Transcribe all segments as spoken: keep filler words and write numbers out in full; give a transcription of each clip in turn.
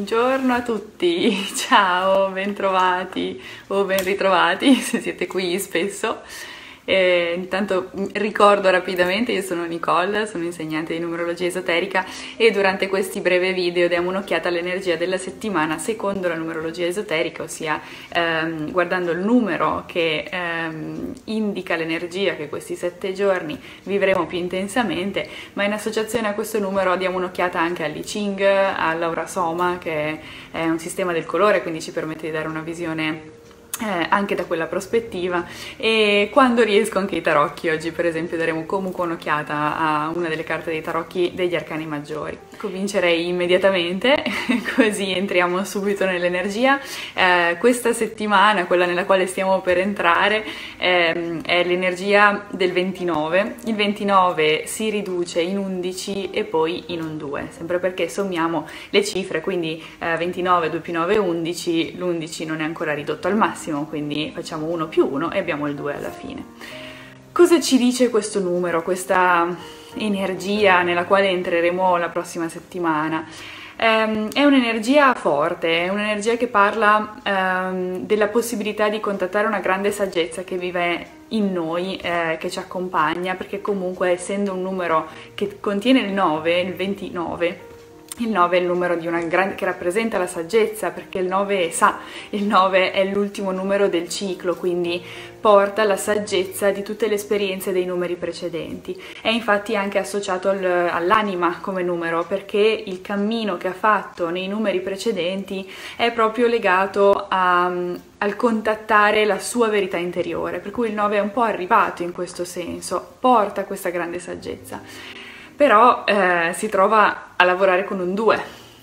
Buongiorno a tutti, ciao, bentrovati o ben ritrovati se siete qui spesso. Eh, intanto ricordo rapidamente, io sono Nicole, sono insegnante di numerologia esoterica e durante questi brevi video diamo un'occhiata all'energia della settimana secondo la numerologia esoterica, ossia ehm, guardando il numero che ehm, indica l'energia che questi sette giorni vivremo più intensamente, ma in associazione a questo numero diamo un'occhiata anche all'I Ching, all'Aura Soma, che è un sistema del colore, quindi ci permette di dare una visione Eh, anche da quella prospettiva, e quando riesco anche i tarocchi. Oggi per esempio daremo comunque un'occhiata a una delle carte dei tarocchi degli arcani maggiori. Comincerei immediatamente così entriamo subito nell'energia. Eh, questa settimana, quella nella quale stiamo per entrare, ehm, è l'energia del ventinove. Il ventinove si riduce in undici e poi in un due, sempre perché sommiamo le cifre, quindi eh, ventinove, due più nove, undici, l'undici non è ancora ridotto al massimo, quindi facciamo uno più uno e abbiamo il due alla fine. Cosa ci dice questo numero, questa energia nella quale entreremo la prossima settimana? Um, è un'energia forte, è un'energia che parla um, della possibilità di contattare una grande saggezza che vive in noi, eh, che ci accompagna, perché comunque essendo un numero che contiene il nove, il ventinove, il nove è il numero di una grande, che rappresenta la saggezza, perché il nove sa, il nove è l'ultimo numero del ciclo, quindi porta la saggezza di tutte le esperienze dei numeri precedenti. È infatti anche associato al, all'anima come numero, perché il cammino che ha fatto nei numeri precedenti è proprio legato a, al contattare la sua verità interiore, per cui il nove è un po' arrivato in questo senso, porta questa grande saggezza. Però eh, si trova a lavorare con un due,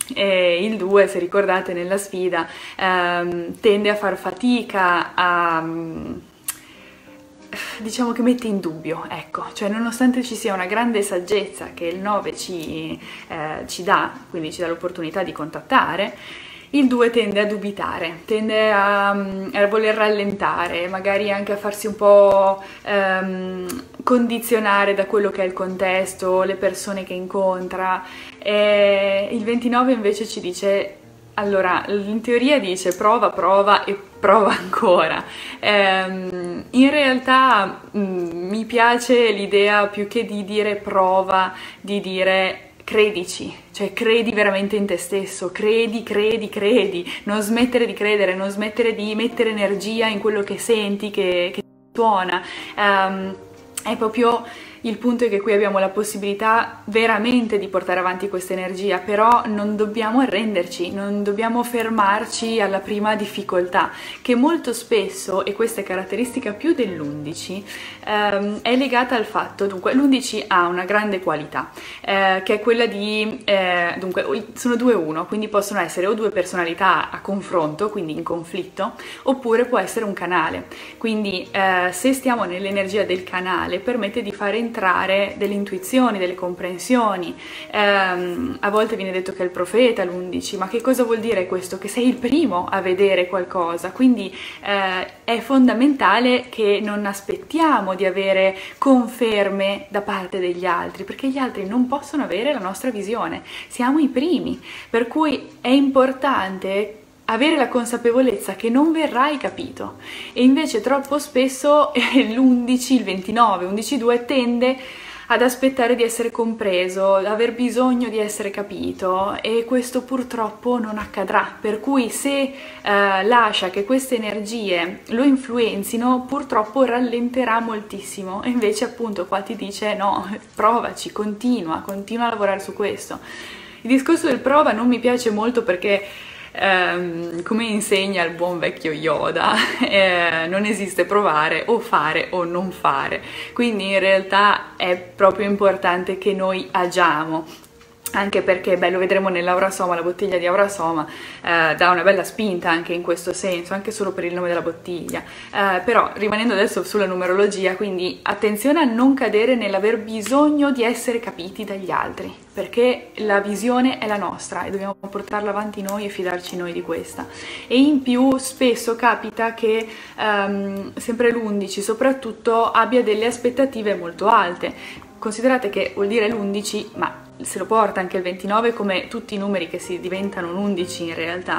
e il due, se ricordate nella sfida, ehm, tende a far fatica a... diciamo che mette in dubbio, ecco, cioè nonostante ci sia una grande saggezza che il nove ci, eh, ci dà, quindi ci dà l'opportunità di contattare, il due tende a dubitare, tende a, a voler rallentare, magari anche a farsi un po' ehm, condizionare da quello che è il contesto, le persone che incontra. E il ventinove invece ci dice, allora, in teoria dice prova, prova e prova ancora. Ehm, in realtà mh, mi piace l'idea, più che di dire prova, di dire credici, cioè credi veramente in te stesso, credi, credi, credi, non smettere di credere, non smettere di mettere energia in quello che senti, che, che suona. Um, è proprio il punto è che qui abbiamo la possibilità veramente di portare avanti questa energia, però non dobbiamo arrenderci, non dobbiamo fermarci alla prima difficoltà, che molto spesso, e questa è caratteristica più dell'undici, ehm, è legata al fatto, dunque l'undici ha una grande qualità, eh, che è quella di, eh, dunque sono due uno, quindi possono essere o due personalità a confronto, quindi in conflitto, oppure può essere un canale, quindi eh, se stiamo nell'energia del canale permette di fare entrare entrare delle intuizioni, delle comprensioni. Ehm, a volte viene detto che è il profeta l'undici, ma che cosa vuol dire questo? Che sei il primo a vedere qualcosa, quindi eh, è fondamentale che non aspettiamo di avere conferme da parte degli altri, perché gli altri non possono avere la nostra visione, siamo i primi, per cui è importante avere la consapevolezza che non verrai capito, e invece troppo spesso l'undici, il ventinove, undici due tende ad aspettare di essere compreso, ad aver bisogno di essere capito, e questo purtroppo non accadrà, per cui se eh, lascia che queste energie lo influenzino, purtroppo rallenterà moltissimo, e invece appunto qua ti dice no, provaci, continua, continua a lavorare su questo. Il discorso del prova non mi piace molto perché Um, come insegna il buon vecchio Yoda, eh, non esiste provare, o fare o non fare, quindi in realtà è proprio importante che noi agiamo, anche perché, beh, lo vedremo nell'Aura Soma, la bottiglia di Aura Soma eh, dà una bella spinta anche in questo senso, anche solo per il nome della bottiglia, eh, però rimanendo adesso sulla numerologia, quindi attenzione a non cadere nell'aver bisogno di essere capiti dagli altri, perché la visione è la nostra e dobbiamo portarla avanti noi e fidarci noi di questa. E in più spesso capita che um, sempre l'undici soprattutto abbia delle aspettative molto alte. Considerate che vuol dire l'undici, ma se lo porta anche il ventinove, come tutti i numeri che si diventano un undici in realtà,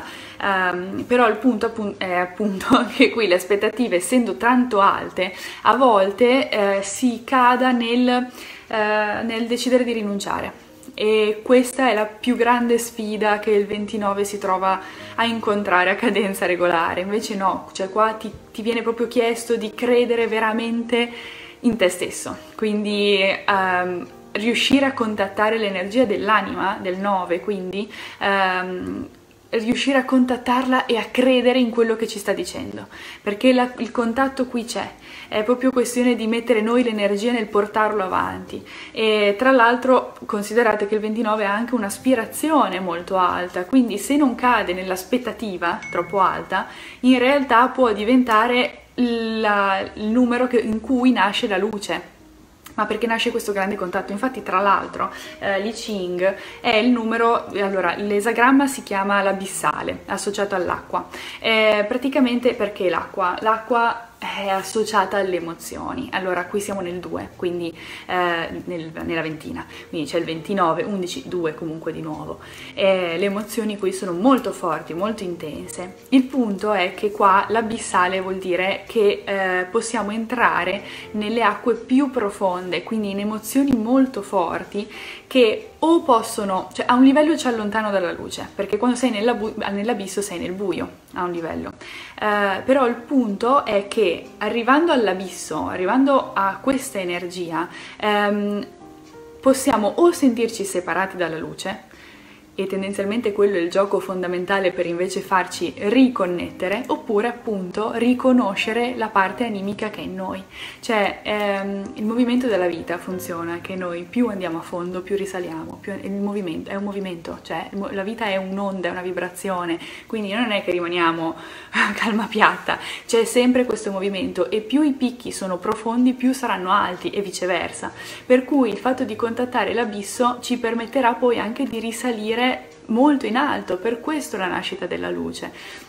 um, però il punto appunto, è appunto che qui le aspettative, essendo tanto alte, a volte eh, si cada nel, eh, nel decidere di rinunciare. E questa è la più grande sfida che il ventinove si trova a incontrare a cadenza regolare. Invece no, cioè qua ti, ti viene proprio chiesto di credere veramente in te stesso, quindi um, riuscire a contattare l'energia dell'anima, del nove, quindi um, riuscire a contattarla e a credere in quello che ci sta dicendo, perché la, il contatto qui c'è, è proprio questione di mettere noi l'energia nel portarlo avanti. E tra l'altro considerate che il ventinove ha anche un'aspirazione molto alta, quindi se non cade nell'aspettativa troppo alta, in realtà può diventare la, il numero che, in cui nasce la luce. Ma perché nasce questo grande contatto? Infatti, tra l'altro, eh, l'I Ching è il numero, allora l'esagramma si chiama l'abissale, associato all'acqua. Eh, praticamente perché l'acqua? L'acqua è associata alle emozioni. Allora qui siamo nel due, quindi eh, nel, nella ventina, quindi c'è il ventinove, undici, due comunque di nuovo. Eh, le emozioni qui sono molto forti, molto intense. Il punto è che qua l'abissale vuol dire che eh, possiamo entrare nelle acque più profonde, quindi in emozioni molto forti che o possono, cioè a un livello ci allontano dalla luce, perché quando sei nell'abisso sei nel buio a un livello, eh, però il punto è che arrivando all'abisso, arrivando a questa energia, ehm, possiamo o sentirci separati dalla luce, e tendenzialmente quello è il gioco fondamentale per invece farci riconnettere, oppure appunto riconoscere la parte animica che è in noi. Cioè ehm, il movimento della vita funziona che noi più andiamo a fondo, più risaliamo, più il movimento è un movimento, cioè la vita è un'onda, è una vibrazione, quindi non è che rimaniamo a calma piatta, c'è sempre questo movimento, e più i picchi sono profondi più saranno alti e viceversa, per cui il fatto di contattare l'abisso ci permetterà poi anche di risalire molto in alto, per questo la nascita della luce.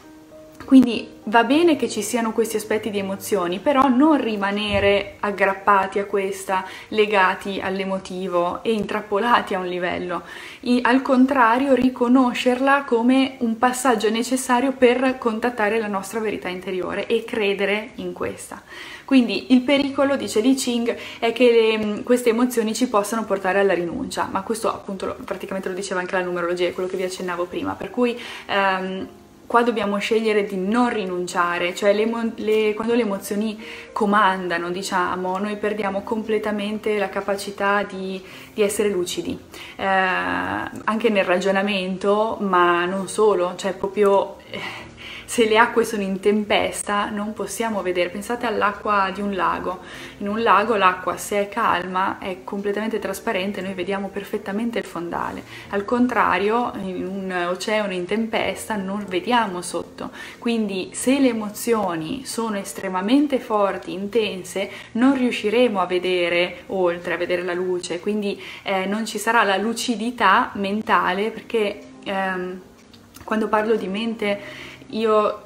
Quindi va bene che ci siano questi aspetti di emozioni, però non rimanere aggrappati a questa, legati all'emotivo e intrappolati a un livello. I, al contrario, riconoscerla come un passaggio necessario per contattare la nostra verità interiore e credere in questa. Quindi il pericolo, dice Li Ching, è che le, queste emozioni ci possano portare alla rinuncia, ma questo appunto praticamente lo diceva anche la numerologia, è quello che vi accennavo prima, per cui ehm, qua dobbiamo scegliere di non rinunciare, cioè le, le, quando le emozioni comandano, diciamo, noi perdiamo completamente la capacità di, di essere lucidi, eh, anche nel ragionamento, ma non solo, cioè proprio... Eh, se le acque sono in tempesta non possiamo vedere, pensate all'acqua di un lago, in un lago l'acqua se è calma è completamente trasparente, noi vediamo perfettamente il fondale, al contrario in un oceano in tempesta non vediamo sotto, quindi se le emozioni sono estremamente forti, intense, non riusciremo a vedere oltre, a vedere la luce, quindi eh, non ci sarà la lucidità mentale, perché ehm, quando parlo di mente io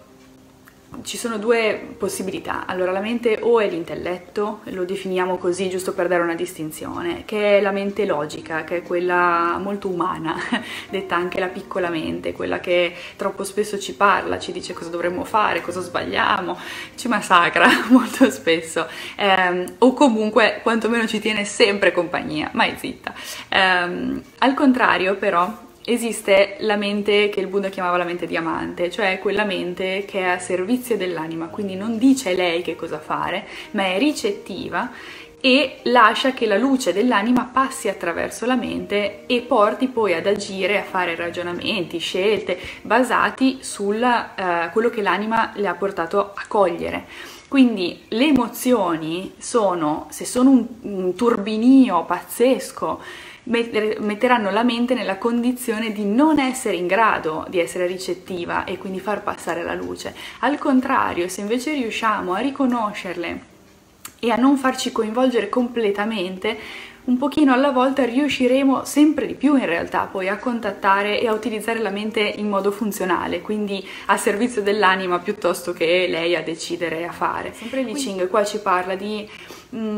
ci sono due possibilità. Allora la mente o è l'intelletto, lo definiamo così giusto per dare una distinzione, che è la mente logica, che è quella molto umana, detta anche la piccola mente, quella che troppo spesso ci parla, ci dice cosa dovremmo fare, cosa sbagliamo, ci massacra molto spesso, ehm, o comunque quantomeno ci tiene sempre compagnia, mai zitta. Ehm, al contrario però esiste la mente che il Buddha chiamava la mente diamante, cioè quella mente che è a servizio dell'anima, quindi non dice lei che cosa fare, ma è ricettiva e lascia che la luce dell'anima passi attraverso la mente e porti poi ad agire, a fare ragionamenti, scelte basati su uh, quello che l'anima le ha portato a cogliere. Quindi le emozioni sono, se sono un, un turbinio pazzesco, metteranno la mente nella condizione di non essere in grado di essere ricettiva e quindi far passare la luce. Al contrario, se invece riusciamo a riconoscerle e a non farci coinvolgere completamente, un pochino alla volta riusciremo sempre di più in realtà poi a contattare e a utilizzare la mente in modo funzionale, quindi a servizio dell'anima piuttosto che lei a decidere a fare. Sempre Li Ching qua ci parla di mh,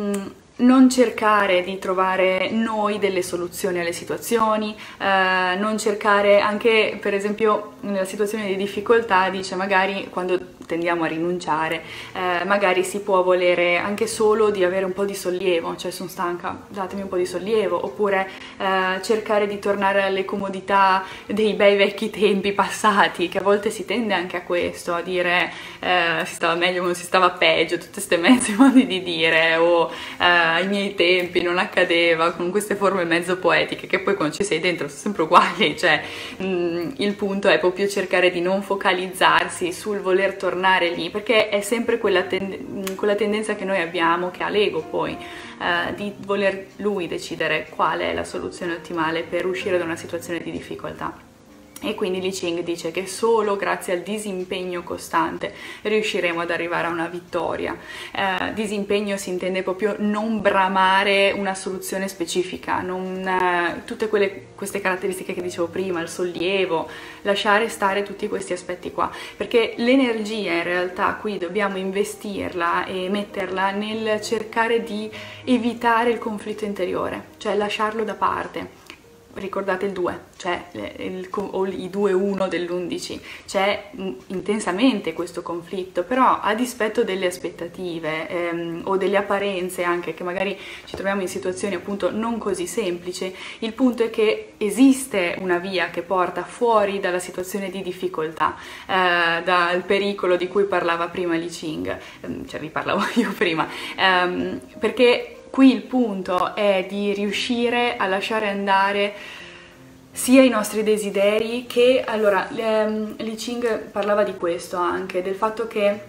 non cercare di trovare noi delle soluzioni alle situazioni, eh, non cercare anche, per esempio, nella situazione di difficoltà, dice magari quando tendiamo a rinunciare, eh, magari si può volere anche solo di avere un po' di sollievo, cioè sono stanca, datemi un po' di sollievo, oppure eh, cercare di tornare alle comodità dei bei vecchi tempi passati, che a volte si tende anche a questo, a dire eh, si stava meglio, non si stava peggio, tutte queste mezzi modi di dire, o eh, ai miei tempi non accadeva, con queste forme mezzo poetiche che poi quando ci sei dentro sono sempre uguali, cioè mh, il punto è proprio cercare di non focalizzarsi sul voler tornare lì, perché è sempre quella, tend quella tendenza che noi abbiamo, che ha l'ego poi, eh, di voler lui decidere qual è la soluzione ottimale per uscire da una situazione di difficoltà. E quindi Li Ching dice che solo grazie al disimpegno costante riusciremo ad arrivare a una vittoria. Eh, disimpegno si intende proprio non bramare una soluzione specifica, non, eh, tutte quelle, queste caratteristiche che dicevo prima, il sollievo, lasciare stare tutti questi aspetti qua, perché l'energia in realtà qui dobbiamo investirla e metterla nel cercare di evitare il conflitto interiore, cioè lasciarlo da parte. Ricordate il due, cioè il, o i due uno dell'undici, c'è intensamente questo conflitto, però a dispetto delle aspettative ehm, o delle apparenze anche, che magari ci troviamo in situazioni appunto non così semplici, il punto è che esiste una via che porta fuori dalla situazione di difficoltà, eh, dal pericolo di cui parlava prima Li Ching, cioè vi parlavo io prima, ehm, perché qui il punto è di riuscire a lasciare andare sia i nostri desideri che, allora, ehm, Li Ching parlava di questo anche, del fatto che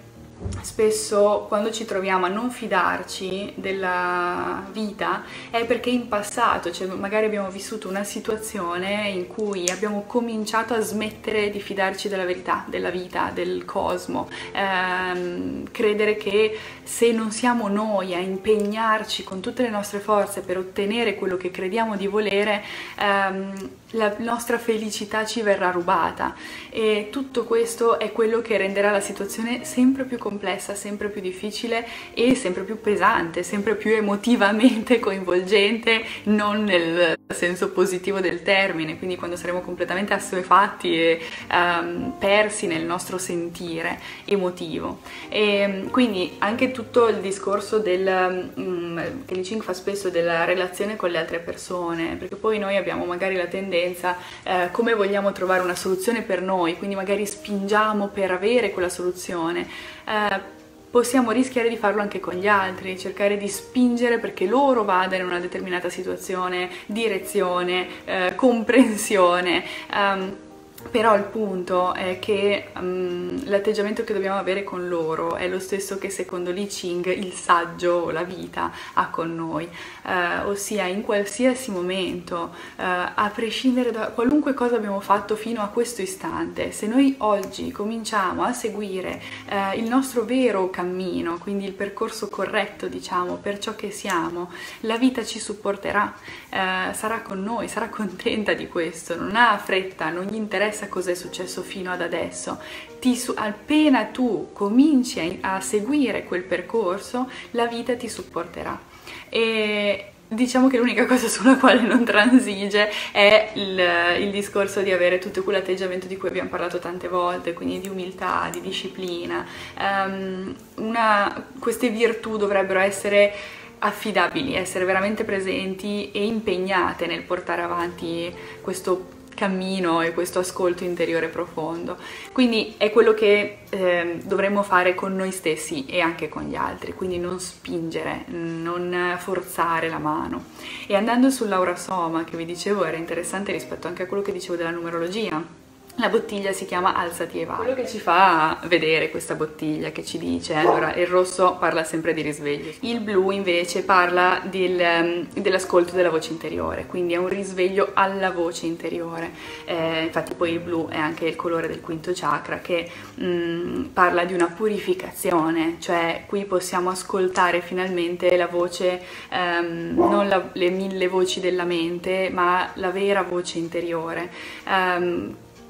spesso quando ci troviamo a non fidarci della vita è perché in passato, cioè magari abbiamo vissuto una situazione in cui abbiamo cominciato a smettere di fidarci della verità, della vita, del cosmo, ehm, credere che se non siamo noi a impegnarci con tutte le nostre forze per ottenere quello che crediamo di volere, ehm, la nostra felicità ci verrà rubata, e tutto questo è quello che renderà la situazione sempre più complessa, sempre più difficile e sempre più pesante, sempre più emotivamente coinvolgente, non nel senso positivo del termine, quindi quando saremo completamente assuefatti e um, persi nel nostro sentire emotivo. E quindi anche tutto il discorso del, um, che Li Ching fa spesso, della relazione con le altre persone, perché poi noi abbiamo magari la tendenza Eh, come vogliamo trovare una soluzione per noi, quindi magari spingiamo per avere quella soluzione, eh, possiamo rischiare di farlo anche con gli altri, cercare di spingere perché loro vadano in una determinata situazione, direzione, eh, comprensione. Um, Però il punto è che um, l'atteggiamento che dobbiamo avere con loro è lo stesso che secondo Li Ching il saggio o la vita ha con noi, uh, ossia in qualsiasi momento, uh, a prescindere da qualunque cosa abbiamo fatto fino a questo istante, se noi oggi cominciamo a seguire uh, il nostro vero cammino, quindi il percorso corretto, diciamo, per ciò che siamo, la vita ci supporterà, uh, sarà con noi, sarà contenta di questo, non ha fretta, non gli interessa cosa è successo fino ad adesso. Ti, appena tu cominci a, a seguire quel percorso, la vita ti supporterà. E diciamo che l'unica cosa sulla quale non transige è il, il discorso di avere tutto quell'atteggiamento di cui abbiamo parlato tante volte, quindi di umiltà, di disciplina. Um, una, queste virtù dovrebbero essere affidabili, essere veramente presenti e impegnate nel portare avanti questo cammino e questo ascolto interiore profondo. Quindi è quello che eh, dovremmo fare con noi stessi e anche con gli altri, quindi non spingere, non forzare la mano. E andando sull'Aura Soma, che vi dicevo era interessante rispetto anche a quello che dicevo della numerologia, la bottiglia si chiama Alzati e vai. Quello che ci fa vedere questa bottiglia, che ci dice, allora il rosso parla sempre di risveglio, il blu invece parla del, dell'ascolto della voce interiore, quindi è un risveglio alla voce interiore. Eh, infatti poi il blu è anche il colore del quinto chakra, che mh, parla di una purificazione, cioè qui possiamo ascoltare finalmente la voce, ehm, non la, le mille voci della mente, ma la vera voce interiore. Um,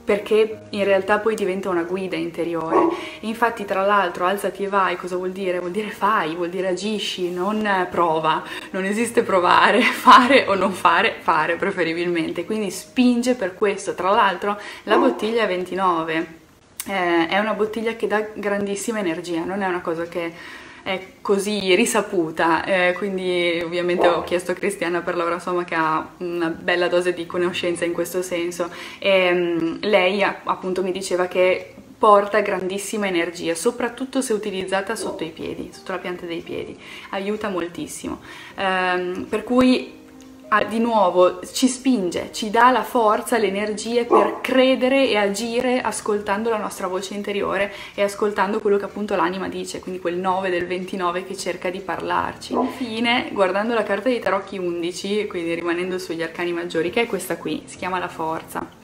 perché in realtà poi diventa una guida interiore. E infatti, tra l'altro, alzati e vai cosa vuol dire? Vuol dire fai, vuol dire agisci, non prova, non esiste provare, fare o non fare, fare preferibilmente, quindi spinge per questo. Tra l'altro la bottiglia ventinove eh, è una bottiglia che dà grandissima energia, non è una cosa che è così risaputa, eh, quindi ovviamente ho chiesto a Cristiana per Laura Soma, che ha una bella dose di conoscenza in questo senso, e um, lei appunto mi diceva che porta grandissima energia, soprattutto se utilizzata sotto i piedi, sotto la pianta dei piedi, aiuta moltissimo, um, per cui Ah, di nuovo ci spinge, ci dà la forza, le energie per credere e agire ascoltando la nostra voce interiore e ascoltando quello che appunto l'anima dice, quindi quel nove del ventinove che cerca di parlarci. Infine, guardando la carta dei tarocchi undici, quindi rimanendo sugli arcani maggiori, che è questa qui, si chiama la forza,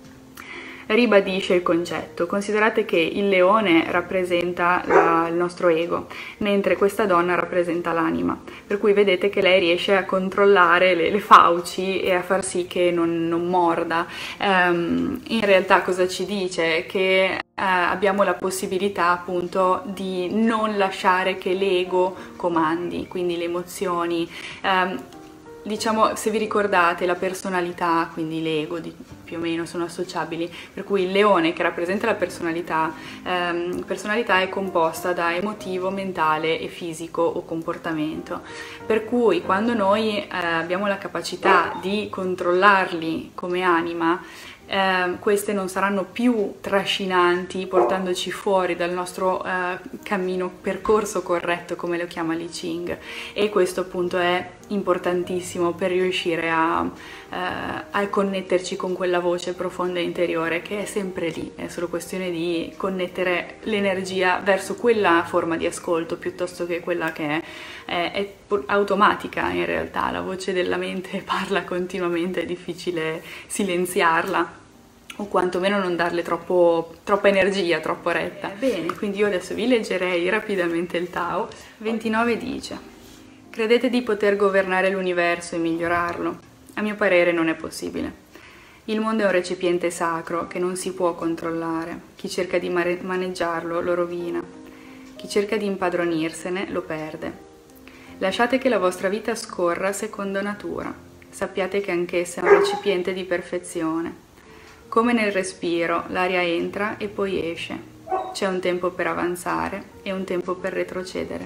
ribadisce il concetto. Considerate che il leone rappresenta la, il nostro ego, mentre questa donna rappresenta l'anima, per cui vedete che lei riesce a controllare le, le fauci e a far sì che non, non morda. Um, in realtà cosa ci dice? Che uh, abbiamo la possibilità appunto di non lasciare che l'ego comandi, quindi le emozioni. Um, Diciamo, se vi ricordate, la personalità, quindi l'ego, più o meno sono associabili, per cui il leone, che rappresenta la personalità, ehm, personalità è composta da emotivo, mentale e fisico o comportamento, per cui quando noi eh, abbiamo la capacità di controllarli come anima, Eh, queste non saranno più trascinanti, portandoci fuori dal nostro eh, cammino, percorso corretto, come lo chiama Li Ching, e questo appunto è importantissimo per riuscire a, eh, a connetterci con quella voce profonda interiore che è sempre lì. È solo questione di connettere l'energia verso quella forma di ascolto piuttosto che quella che è, è, è automatica. In realtà la voce della mente parla continuamente, è difficile silenziarla o quantomeno non darle troppo, troppa energia, troppo retta. Bene, quindi io adesso vi leggerei rapidamente il Tao. ventinove dice: credete di poter governare l'universo e migliorarlo? A mio parere non è possibile. Il mondo è un recipiente sacro che non si può controllare. Chi cerca di maneggiarlo lo rovina. Chi cerca di impadronirsene lo perde. Lasciate che la vostra vita scorra secondo natura. Sappiate che anch'essa è un recipiente di perfezione. Come nel respiro, l'aria entra e poi esce. C'è un tempo per avanzare e un tempo per retrocedere.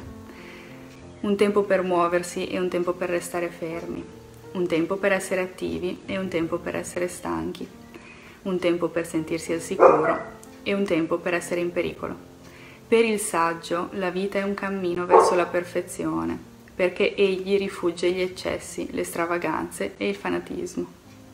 Un tempo per muoversi e un tempo per restare fermi. Un tempo per essere attivi e un tempo per essere stanchi. Un tempo per sentirsi al sicuro e un tempo per essere in pericolo. Per il saggio, la vita è un cammino verso la perfezione, perché egli rifugge gli eccessi, le stravaganze e il fanatismo.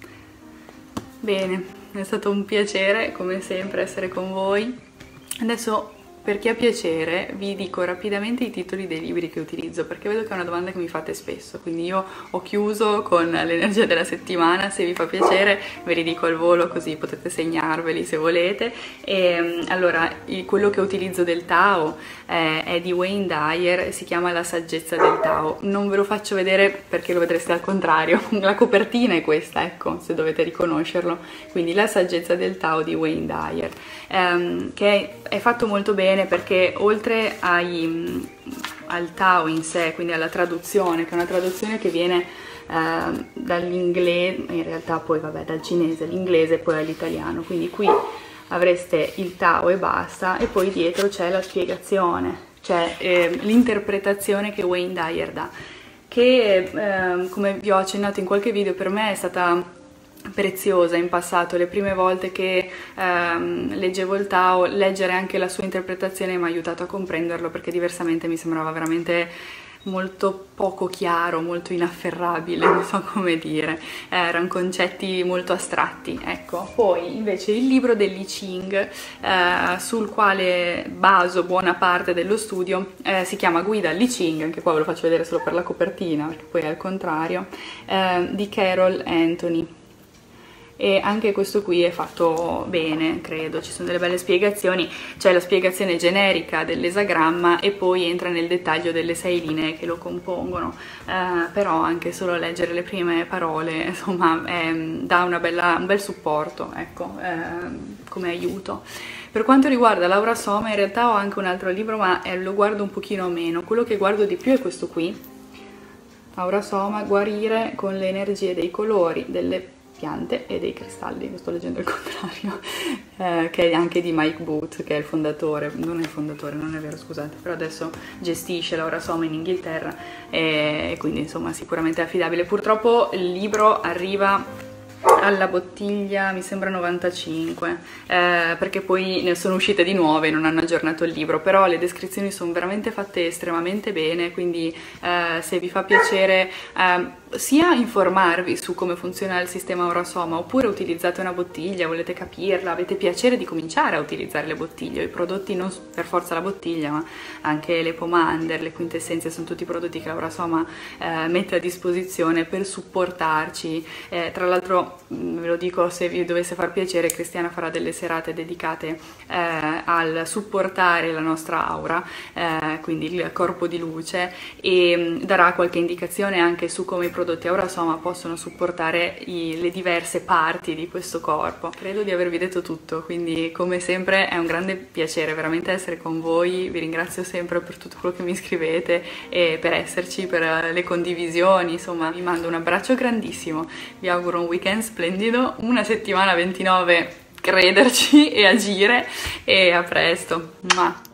Bene, è stato un piacere come sempre essere con voi. Adesso, per chi ha piacere, vi dico rapidamente i titoli dei libri che utilizzo, perché vedo che è una domanda che mi fate spesso, quindi io ho chiuso con l'energia della settimana. Se vi fa piacere ve li dico al volo, così potete segnarveli se volete. E, allora, il, quello che utilizzo del Tao eh, è di Wayne Dyer, si chiama La saggezza del Tao. Non ve lo faccio vedere perché lo vedreste al contrario, la copertina è questa, ecco, se dovete riconoscerlo. Quindi La saggezza del Tao di Wayne Dyer, ehm, che è, è fatto molto bene, perché oltre ai, al Tao in sé, quindi alla traduzione, che è una traduzione che viene eh, dall'inglese, in realtà poi vabbè dal cinese all'inglese e poi all'italiano, quindi qui avreste il Tao e basta, e poi dietro c'è la spiegazione, cioè eh, l'interpretazione che Wayne Dyer dà, che eh, come vi ho accennato in qualche video, per me è stata preziosa in passato. Le prime volte che ehm, leggevo il Tao, leggere anche la sua interpretazione mi ha aiutato a comprenderlo, perché diversamente mi sembrava veramente molto poco chiaro, molto inafferrabile, non so come dire, erano concetti molto astratti, ecco. Poi invece il libro del Li Ching, eh, sul quale baso buona parte dello studio, eh, si chiama Guida al Li Ching, anche qua ve lo faccio vedere solo per la copertina, perché poi è al contrario, eh, di Carol Anthony. E anche questo qui è fatto bene, credo, ci sono delle belle spiegazioni, c'è la spiegazione generica dell'esagramma e poi entra nel dettaglio delle sei linee che lo compongono, eh, però anche solo leggere le prime parole, insomma, è, dà una bella, un bel supporto, ecco, eh, come aiuto. Per quanto riguarda Laura Soma, in realtà ho anche un altro libro, ma eh, lo guardo un pochino meno. Quello che guardo di più è questo qui, Laura Soma, Guarire con le energie dei colori, delle piante e dei cristalli. Lo sto leggendo al contrario, eh, che è anche di Mike Booth, che è il fondatore, non è il fondatore, non è vero, scusate, però adesso gestisce Laura Soma in Inghilterra e quindi insomma sicuramente è affidabile. Purtroppo il libro arriva alla bottiglia, mi sembra novantacinque, eh, perché poi ne sono uscite di nuove, non hanno aggiornato il libro, però le descrizioni sono veramente fatte estremamente bene, quindi eh, se vi fa piacere eh, sia informarvi su come funziona il sistema Aurasoma, oppure utilizzate una bottiglia, volete capirla, avete piacere di cominciare a utilizzare le bottiglie, i prodotti non per forza la bottiglia, ma anche le pomander, le quintessenze, sono tutti prodotti che Aurasoma eh, mette a disposizione per supportarci. Eh, tra l'altro ve lo dico, se vi dovesse far piacere, Cristiana farà delle serate dedicate eh, al supportare la nostra aura, eh, quindi il corpo di luce, e mh, darà qualche indicazione anche su come i prodotti Aurasoma possono supportare i, le diverse parti di questo corpo. Credo di avervi detto tutto, quindi come sempre è un grande piacere veramente essere con voi, vi ringrazio sempre per tutto quello che mi scrivete e per esserci, per le condivisioni, insomma vi mando un abbraccio grandissimo, vi auguro un weekend splendido, una settimana ventinove, crederci e agire, e a presto. Mua.